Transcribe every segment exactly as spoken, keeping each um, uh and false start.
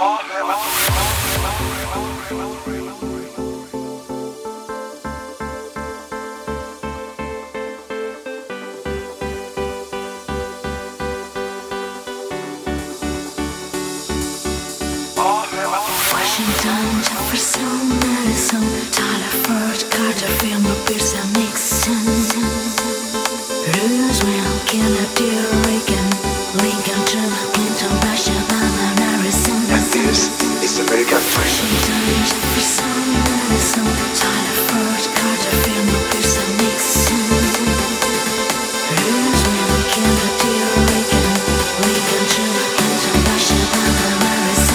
Washington, Jefferson, Madison, Tyler, Ford, Carter, Fillmore, Pearson, Nixon, Roosevelt, Kennedy, Reagan, Lincoln, Truman, Clinton, Bush, Obama, Harrison. And this is American Dream. Washington, Jefferson, Madison, Tyler, Ford, Carter, Fillmore, Pearson, Nixon, Roosevelt, Kennedy, Reagan, Lincoln, Truman, Clinton, Bush, Obama, Harrison.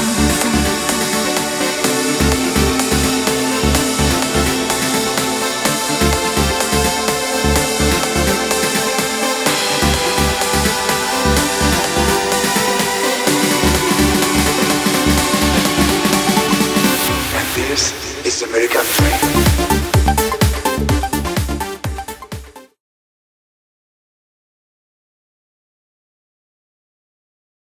This is American Dream.